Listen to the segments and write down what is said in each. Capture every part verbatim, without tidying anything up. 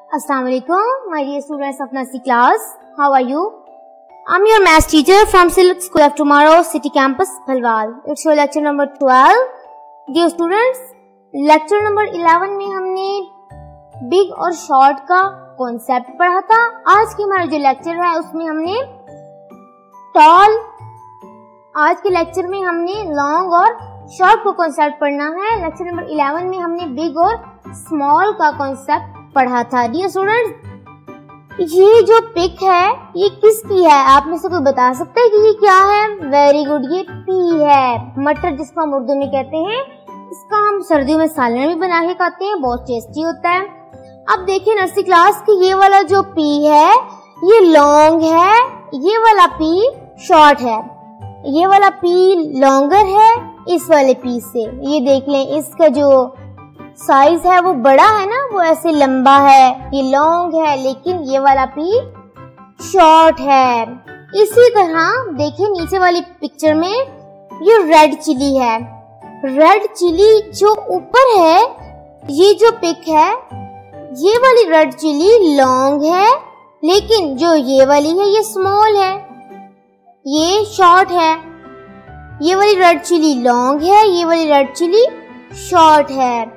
Assalamu alaikum, my dear students of nursery class. How are you? I'm your math teacher from Silk School of Tomorrow, City Campus, Bhalwal. It's your lecture number twelve. Dear students, lecture number eleven में हमने big और short का concept पढ़ा था. आज की हमारा जो लेक्चर है उसमें हमने टॉल, आज के लेक्चर में हमने लॉन्ग और शॉर्ट को कॉन्सेप्ट पढ़ना है. लेक्चर नंबर इलेवन में हमने बिग और स्मॉल का कॉन्सेप्ट पढ़ा था. डियर स्टूडेंट्स, ये जो पिक है ये किसकी है? आप में से कोई बता सकता है कि ये क्या है? वेरी गुड, ये पी है, मटर जिसको हम उर्दू में कहते हैं. इसका हम सर्दियों में सालन भी बना के खाते हैं, बहुत टेस्टी होता है. अब देखिए नर्सरी क्लास की ये वाला जो पी है ये लॉन्ग है, ये वाला पी शॉर्ट है. ये वाला पी लॉन्गर है इस वाले पी से. ये देख लें, इसका जो साइज है वो बड़ा है ना, वो ऐसे लंबा है, ये लॉन्ग है, लेकिन ये वाला पी शॉर्ट है. इसी तरह देखिए नीचे वाली पिक्चर में ये रेड चिली है. रेड चिली जो ऊपर है, ये जो पिक है, ये वाली रेड चिली लॉन्ग है, लेकिन जो ये वाली है ये स्मॉल है, ये शॉर्ट है. ये वाली रेड चिली लॉन्ग है, ये वाली रेड चिली शॉर्ट है.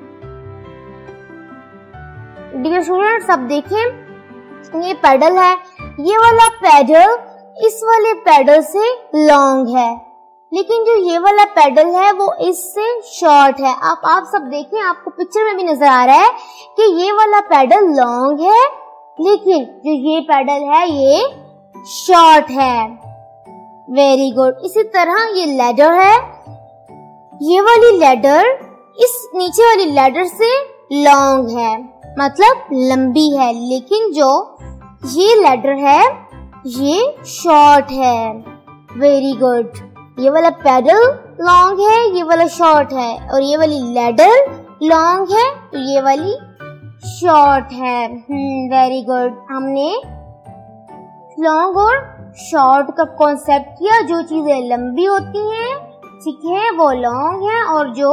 डियर स्टूडेंट्स, अब देखें, ये पेडल है, ये वाला पेडल इस वाले पेडल से लॉन्ग है, लेकिन जो ये वाला पेडल है वो इससे शॉर्ट है. आप आप सब देखें, आपको पिक्चर में भी नजर आ रहा है कि ये वाला पेडल लॉन्ग है, लेकिन जो ये पेडल है ये शॉर्ट है. Very good. इसी तरह ये लैडर है, ये वाली लैडर इस नीचे वाली लैडर से लॉन्ग है, मतलब लंबी है, लेकिन जो ये लैडर है ये शॉर्ट है. Very good. ये वाला पैडल लॉन्ग है, ये वाला शॉर्ट है, और ये वाली लैडर लॉन्ग है तो ये वाली शॉर्ट है. Hmm very good. हमने लॉन्ग और शॉर्ट का कॉन्सेप्ट किया. जो चीजें लंबी होती हैं, ठीक है, वो लॉन्ग है, और जो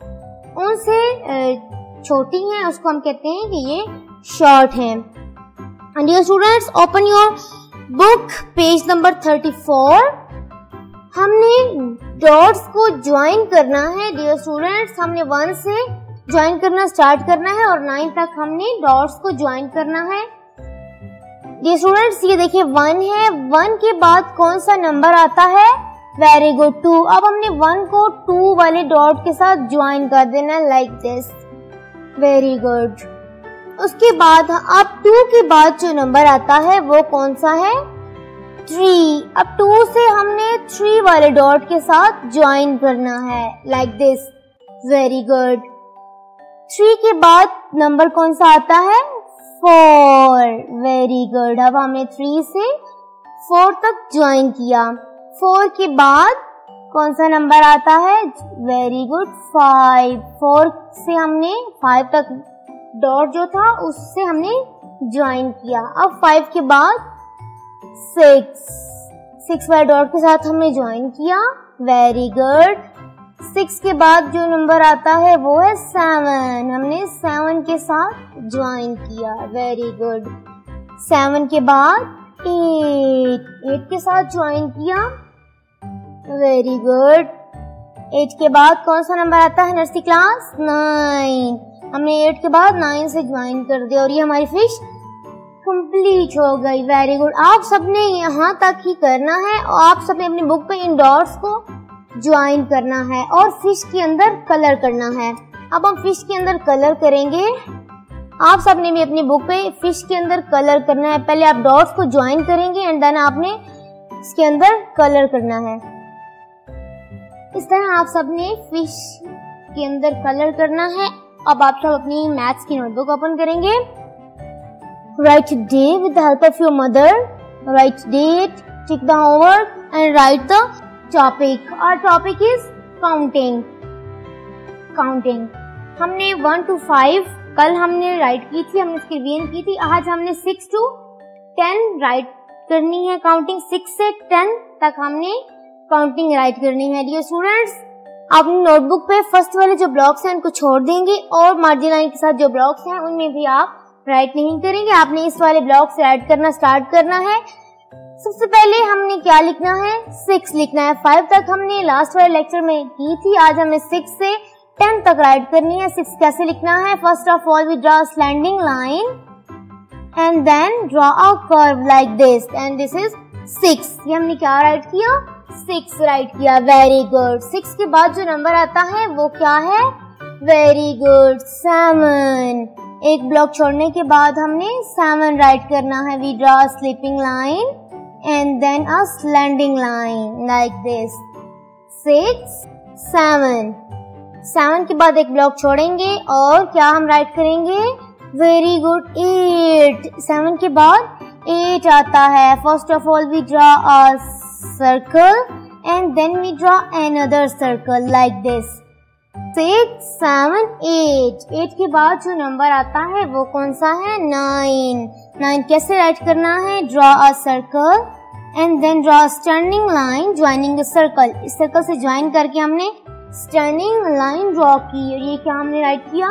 उनसे छोटी हैं उसको हम कहते हैं कि ये शॉर्ट है. Dear students, open your book, page number thirty four. हमने डॉट्स को ज्वाइन करना है. डियर स्टूडेंट्स, हमने वन से ज्वाइन करना स्टार्ट करना है और नाइन तक हमने डॉट्स को ज्वाइन करना है. डियर स्टूडेंट्स, ये देखिए वन है, वन के बाद कौन सा नंबर आता है? Very good, two. अब हमने वन को टू वाले डॉट के साथ ज्वाइन कर देना है, लाइक दिस. Very good. उसके बाद अब टू के बाद जो नंबर आता है वो कौन सा है? थ्री. अब टू से हमने थ्री वाले डॉट के साथ ज्वाइन करना है, like this. Very good. Three के बाद नंबर कौन सा आता है? फोर. Very good. अब हमने थ्री से फोर तक ज्वाइन किया. फोर के बाद कौन सा नंबर आता है? Very good, five. फोर से हमने फाइव तक डॉट जो था उससे हमने ज्वाइन किया. अब फाइव के बाद सिक्स. सिक्स वाले डॉट के साथ हमने ज्वाइन किया. Very good. सिक्स के बाद जो नंबर आता है वो है सेवन. हमने सेवन के साथ ज्वाइन किया. Very good. सेवन के बाद एट. एट के साथ ज्वाइन किया. Very good. एट के बाद कौन सा नंबर आता है नर्सरी क्लास? नाइन. हमने एट के बाद नाइन से ज्वाइन कर दिया और ये हमारी फिश कंप्लीट हो गई. Very good. आप सबने यहाँ तक ही करना है और आप सबने अपनी बुक पे इन डॉट्स को ज्वाइन करना है और फिश के अंदर कलर करना है. अब हम फिश के अंदर कलर करेंगे. आप सबने भी अपनी बुक पे फिश के अंदर कलर करना है. पहले आप डॉट्स को ज्वाइन करेंगे एंड देन आपने इसके अंदर कलर करना है. इस तरह आप सबने फिश के अंदर कलर करना है. अब आप सब अपनी मैथ्स की नोटबुक ओपन करेंगे. Write day with the help of your mother. Write date, tick the homework and write the topic. Our topic is counting. Counting हमने वन टू फाइव कल हमने राइट की थी, हमने इसकी रिवीजन की थी. आज हमने सिक्स टू टेन राइट करनी है. काउंटिंग सिक्स से टेन तक हमने काउंटिंग राइट करनी है. डियर स्टूडेंट्स, अपनी नोटबुक पे फर्स्ट वाले जो ब्लॉक्स हैं उनको छोड़ देंगे और मार्जिन लाइन के साथ जो ब्लॉक्स हैं उनमें भी आप राइट नहीं करेंगे, आपने इस वाले ब्लॉक से राइट करना स्टार्ट करना है। सबसे पहले हमने क्या लिखना है, सिक्स लिखना है। फाइव तक हमने लास्ट वाले लेक्चर में की थी, आज हमें सिक्स से टेन तक राइट करनी है। सिक्स कैसे लिखना है, first of all we draw slanting line and then draw a curve like this and this is six. ये हमने क्या राइट किया, सिक्स राइट किया, वेरी गुड। सिक्स के बाद जो नंबर आता है वो क्या है, वेरी गुड, सेवन। एक ब्लॉक छोड़ने के बाद हमने सेवन राइट करना है। We draw sleeping line and then a slanting line like this, six, seven। Seven के बाद एक ब्लॉक छोड़ेंगे और क्या हम राइट करेंगे, वेरी गुड, एट। सेवन के बाद एट आता है। First of all we draw a circle and then we draw another circle like this, six, seven, eight. Eight के बाद जो नंबर आता है वो कौन सा है, नाइन। नाइन कैसे राइट करना है, draw a circle and then draw standing line joining the circle. इस सर्कल से ज्वाइन करके हमने स्टैंडिंग लाइन ड्रॉ की और ये क्या हमने राइट किया,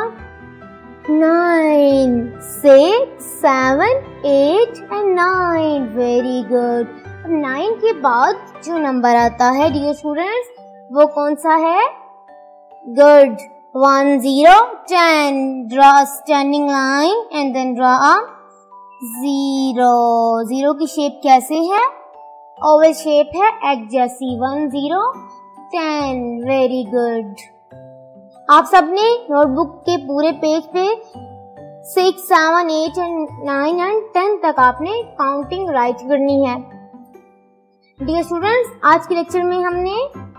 nine. Six, seven, eight and nine, very good. अब नाइन के बाद जो नंबर आता है डियर स्टूडेंट्स वो कौन सा है, good, one, zero, ten. Draw standing line and then draw a zero. Zero की शेप कैसे है, ओवल शेप है, एग जैसी। One, zero, ten, very good. आप सबने नोटबुक के पूरे पेज पे six, seven, eight and nine and ten तक आपने काउंटिंग राइट करनी है। डियर स्टूडेंट्स, आज के लेक्चर में हमने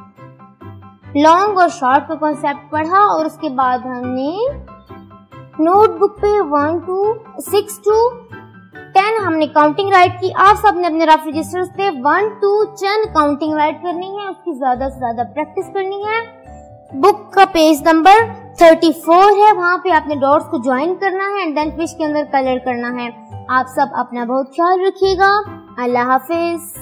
लॉन्ग और शॉर्ट का कॉन्सेप्ट पढ़ा और उसके बाद हमने नोटबुक पे one to six to ten हमने काउंटिंग राइट की। आप सबने अपने रफ रजिस्टर्स पे one to ten counting write करनी है, उसकी ज्यादा से ज्यादा प्रैक्टिस करनी है। बुक का पेज नंबर थर्टी फोर है, वहां पे आपने डॉट्स को ज्वाइन करना है एंड देन फिश के अंदर कलर करना है। आप सब अपना बहुत ख्याल रखिएगा। अल्लाह हाफिज।